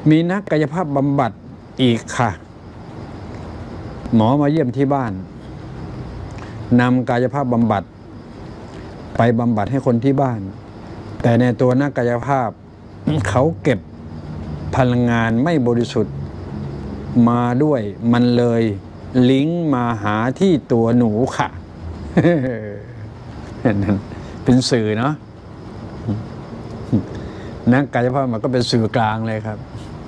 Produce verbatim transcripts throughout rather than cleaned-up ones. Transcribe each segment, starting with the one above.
มีนักกายภาพบำบัดอีกค่ะหมอมาเยี่ยมที่บ้านนำกายภาพบำบัดไปบำบัดให้คนที่บ้านแต่ในตัวนักกายภาพเขาเก็บพลังงานไม่บริสุทธิ์มาด้วยมันเลยลิงก์มาหาที่ตัวหนูค่ะ เป็นสื่อเนาะนักกายภาพมันก็เป็นสื่อกลางเลยครับ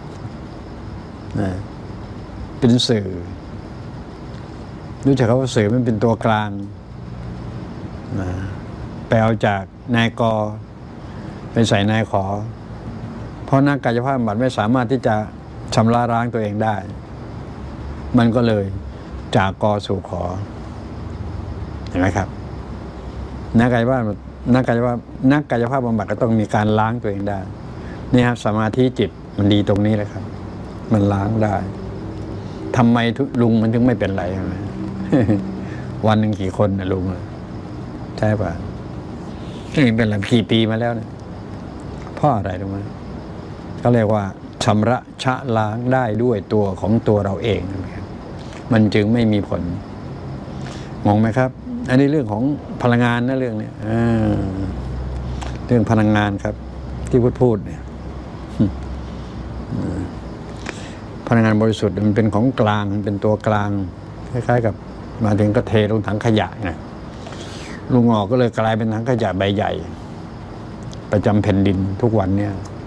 เป็นสื่อรู้จักคำว่าสื่อมันเป็นตัวกลางแปลจากนายกไปใส่นายขอเพราะนักกายภาพบำบัดไม่สามารถที่จะชำระล้างตัวเองได้มันก็เลยจากกสู่ขอเห็นไหมครับนักกายภาพนักกายภาพนักกายภาพบำบัดก็ต้องมีการล้างตัวเองได้นี่ครับสมาธิจิตมันดีตรงนี้เลยครับมันล้างได้ทำไมลุงมันถึงไม่เป็นไร วันหนึ่งกี่คนนะลุงใช่ป่ะนี่เป็นหลังกี่ปีมาแล้วเนี่ยเพราะอะไรรู้ไหมก็เรียกว่าชำระชะล้างได้ด้วยตัวของตัวเราเองนะครับมันจึงไม่มีผลงงไหมครับอันนี้เรื่องของพลังงานนะเรื่องนี้เรื่องพลังงานครับที่พูดพูดเนี่ยพลังงานบริสุทธิ์มันเป็นของกลางมันเป็นตัวกลางคล้ายๆกับมาถึงก็เทลงถังขยะไงลุงออกก็เลยกลายเป็นถังขยะใบใหญ่ประจำแผ่นดินทุกวันเนี่ย